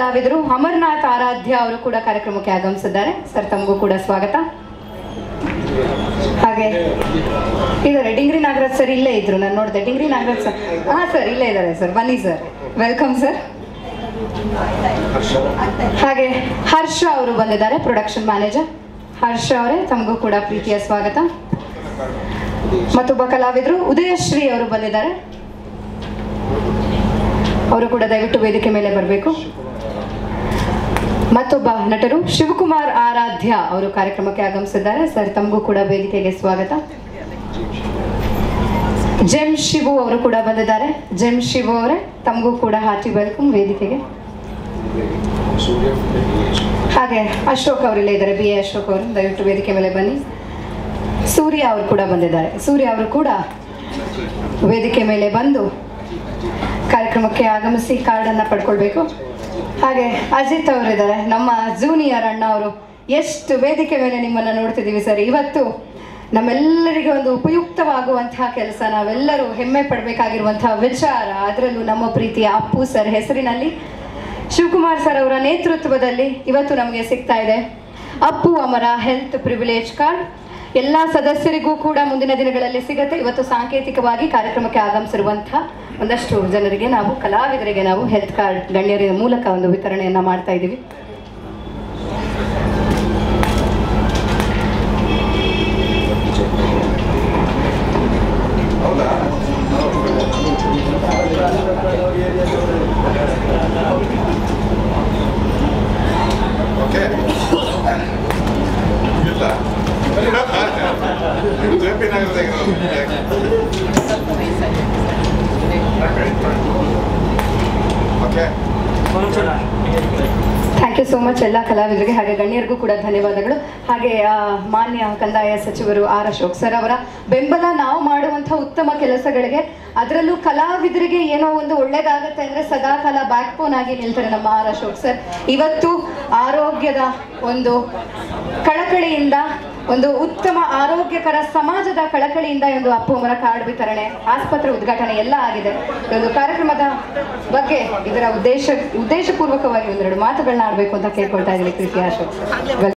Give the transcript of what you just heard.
ಕಲಾವಿದರು ಅಮರನಾಥ್ ಆರಾಧ್ಯ ಅವರು ಕೂಡ ಕಾರ್ಯಕ್ರಮಕ್ಕೆ ಆಗಮಿಸಿದ್ದಾರೆ. ಸರ್ ತಮಗೂ ಕೂಡ ಸ್ವಾಗತ. ಹಾಗೆ ಇದ್ದಾರೆ ಡಿಂಗ್ರಿ ನಾಗರಾಜ್ ಸರ್, ಇಲ್ಲೇ ಇದ್ರು, ನಾನು ನೋಡಿದೆ. ಡಿಂಗ್ರಿ ನಾಗರಾಜ್ ಸರ್, ಹಾ ಸರ್ ಇಲ್ಲೇ ಇದ್ದಾರೆ ಸರ್, ಬನ್ನಿ ಸರ್, ವೆಲ್ಕಮ್ ಸರ್. ಹಾಗೆ ಹರ್ಷ ಅವರು ಬಂದಿದ್ದಾರೆ, ಪ್ರೊಡಕ್ಷನ್ ಮ್ಯಾನೇಜರ್. ಹರ್ಷ ಅವರೇ ತಮಗೂ ಕೂಡ ಪ್ರೀತಿಯ ಸ್ವಾಗತ. ಮತ್ತೊಬ್ಬ ಕಲಾವಿದರು ಉದಯಶ್ರೀ ಅವರು ಬಂದಿದ್ದಾರೆ, ಅವರು ಕೂಡ ದಯವಿಟ್ಟು ವೇದಿಕೆ ಮೇಲೆ ಬರಬೇಕು. ಮತ್ತೊಬ್ಬ ನಟರು ಶಿವಕುಮಾರ್ ಆರಾಧ್ಯ ಅವರು ಕಾರ್ಯಕ್ರಮಕ್ಕೆ ಆಗಮಿಸಿದ್ದಾರೆ. ಸರ್ ತಮಗೂ ಕೂಡ ವೇದಿಕೆಗೆ ಸ್ವಾಗತ. ಜೆಮ್ ಶಿವು ಅವರು ಕೂಡ ಬಂದಿದ್ದಾರೆ. ಜೆಮ್ ಶಿವು ಅವರೇ ತಮಗೂ ಕೂಡ ಹಾರ್ಟಿ ವೆಲ್ಕಮ್ ವೇದಿಕೆಗೆ. ಹಾಗೆ ಅಶೋಕ್ ಅವರೆಲ್ಲ ಇದ್ದಾರೆ, ಬಿ ಎ ಅಶೋಕ್ ಅವರು, ದಯವಿಟ್ಟು ವೇದಿಕೆ ಮೇಲೆ ಬನ್ನಿ. ಸೂರ್ಯ ಅವರು ಕೂಡ ಬಂದಿದ್ದಾರೆ. ಸೂರ್ಯ ಅವರು ಕೂಡ ವೇದಿಕೆ ಮೇಲೆ ಬಂದು ಕಾರ್ಯಕ್ರಮಕ್ಕೆ ಆಗಮಿಸಿ ಕಾರ್ಡನ್ನು ಪಡ್ಕೊಳ್ಬೇಕು. ಹಾಗೆ ಅಜಿತ್ ಅವರಿದ್ದಾರೆ, ನಮ್ಮ ಜೂನಿಯರ್ ಅಣ್ಣ ಅವರು. ಎಷ್ಟು ವೇದಿಕೆ ಮೇಲೆ ನಿಮ್ಮನ್ನು ನೋಡ್ತಿದ್ದೀವಿ ಸರ್. ಇವತ್ತು ನಮ್ಮೆಲ್ಲರಿಗೆ ಒಂದು ಉಪಯುಕ್ತವಾಗುವಂತಹ ಕೆಲಸ, ನಾವೆಲ್ಲರೂ ಹೆಮ್ಮೆ ಪಡಬೇಕಾಗಿರುವಂತಹ ವಿಚಾರ, ಅದರಲ್ಲೂ ನಮ್ಮ ಪ್ರೀತಿಯ ಅಪ್ಪು ಸರ್ ಹೆಸರಿನಲ್ಲಿ ಶಿವಕುಮಾರ್ ಸರ್ ಅವರ ನೇತೃತ್ವದಲ್ಲಿ ಇವತ್ತು ನಮಗೆ ಸಿಗ್ತಾ ಇದೆ Appu Amara health privilege card. ಎಲ್ಲ ಸದಸ್ಯರಿಗೂ ಕೂಡ ಮುಂದಿನ ದಿನಗಳಲ್ಲಿ ಸಿಗುತ್ತೆ. ಇವತ್ತು ಸಾಂಕೇತಿಕವಾಗಿ ಕಾರ್ಯಕ್ರಮಕ್ಕೆ ಆಗಮಿಸಿರುವಂತಹ ಒಂದಷ್ಟು ಜನರಿಗೆ ನಾವು, ಕಲಾವಿದರಿಗೆ ನಾವು ಹೆಲ್ತ್ ಕಾರ್ಡ್ ಗಣ್ಯರ ಮೂಲಕ ಒಂದು ವಿತರಣೆಯನ್ನು ಮಾಡ್ತಾ ಇದ್ದೀವಿ. ಥ್ಯಾಂಕ್ ಯು ಸೋ ಮಚ್ ಎಲ್ಲ ಕಲಾವಿದರಿಗೆ ಹಾಗೆ ಗಣ್ಯರಿಗೂ ಕೂಡ ಧನ್ಯವಾದಗಳು. ಹಾಗೆ ಮಾನ್ಯ ಕಂದಾಯ ಸಚಿವರು ಆರ್ ಅಶೋಕ್ ಸರ್ ಅವರ ಬೆಂಬಲ ನಾವು ಮಾಡುವಂಥ ಉತ್ತಮ ಕೆಲಸಗಳಿಗೆ, ಅದರಲ್ಲೂ ಕಲಾವಿದರಿಗೆ ಏನೋ ಒಂದು ಒಳ್ಳೇದಾಗುತ್ತೆ ಅಂದರೆ ಸದಾಕಾಲ ಬ್ಯಾಕ್ ಬೋನ್ ಆಗಿ ನಿಲ್ತಾರೆ ನಮ್ಮ ಆರ್ ಅಶೋಕ್ ಸರ್. ಇವತ್ತು ಆರೋಗ್ಯದ ಒಂದು ಕಳಕಳಿಯಿಂದ, ಒಂದು ಉತ್ತಮ ಆರೋಗ್ಯಕರ ಸಮಾಜದ ಕಳಕಳಿಯಿಂದ ಒಂದು ಅಪ್ಪು ಅಮರ ಕಾರ್ಡ್ ವಿತರಣೆ, ಆಸ್ಪತ್ರೆ ಉದ್ಘಾಟನೆ ಎಲ್ಲ ಆಗಿದೆ. ಒಂದು ಕಾರ್ಯಕ್ರಮದ ಬಗ್ಗೆ ಇದರ ಉದ್ದೇಶಪೂರ್ವಕವಾಗಿ ಒಂದೆರಡು ಮಾತುಗಳನ್ನ ಆಡಬೇಕು ಅಂತ ಕೇಳ್ಕೊಳ್ತಾ ಇದ್ದೀನಿ ಪ್ರೀತಿ ಅಶೋಕ್ ಸರ್.